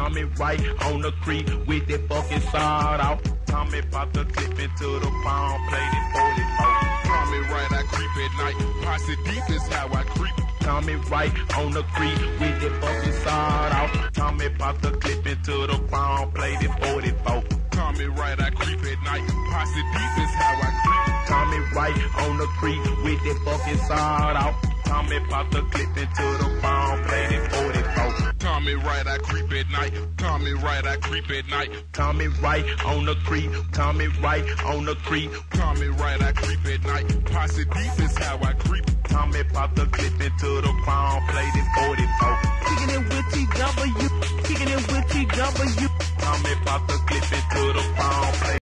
Tommy right on the creek with that fucking sawed off. Tommy pop the clip into the phone, played it 44. Tommy right, I creep at night. Posse deep is how I creep. Tommy right on the creek with that fucking sawed off. Tommy pop the clip into the phone, played it 44. Tommy right, I creep at night. Posse deep is how I creep. Tommy right on the creek with that fucking sawed off. Tommy pop the clip into the phone, played it 44. Tommy right, I creep at night. Tommy right, I creep at night. Tommy right on the creek. Tommy right on the creek. Tommy right, I creep at night. Posse deep is how I creep. Tommy pop the clip into the phone, played it 44. Kicking it with TW, kicking it with TW. Tommy pop the clip into the phone, played